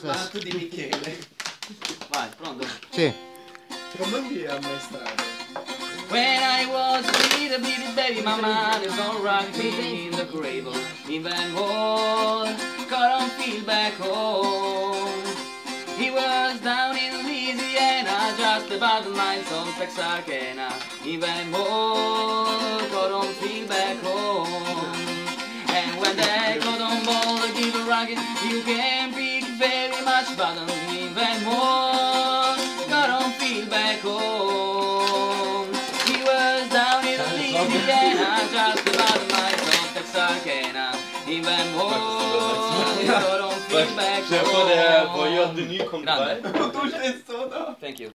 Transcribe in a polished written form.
L'atto di Michele. Vai, pronto? Sì. Come vi ammaestrate? When I was a little bitty baby, my mother gonna rock me in the cradle. Even more, couldn't feel back home. He was down in Louisiana, just about the mines on Texarkana. Even more, couldn't feel back home. And when they cotton ball give a rocket, you can pick very much, but even more, couldn't feel back home. He was down in Louisiana, just about the mines on Texarkana. Even more, couldn't feel back home. Vad gör du ny kom Grande. där? Thank you.